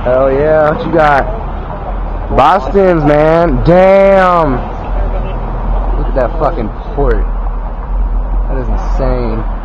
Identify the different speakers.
Speaker 1: Hell yeah, what you got? Boston's, man. Damn. Look at that fucking port. That is insane.